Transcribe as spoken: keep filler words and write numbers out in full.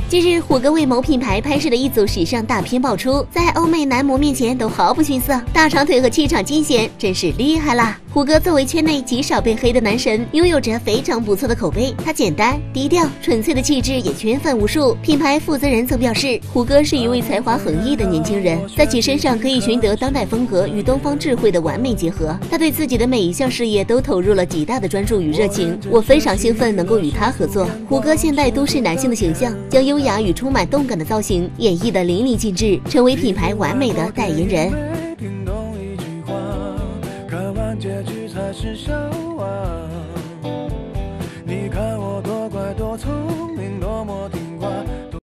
近日，虎哥为某品牌拍摄的一组时尚大片爆出，在欧美男模面前都毫不逊色，大长腿和气场惊险，真是厉害啦！虎哥作为圈内极少被黑的男神，拥有着非常不错的口碑。他简单低调、纯粹的气质也圈粉无数。品牌负责人曾表示，虎哥是一位才华横溢的年轻人，在其身上可以寻得当代风格与东方智慧的完美结合。他对自己的每一项事业都投入了极大的专注与热情，我非常兴奋能够与他合作。虎哥现代都市男性的形象，将优雅与充满动感的造型演绎得淋漓尽致，成为品牌完美的代言人。 结局才是笑。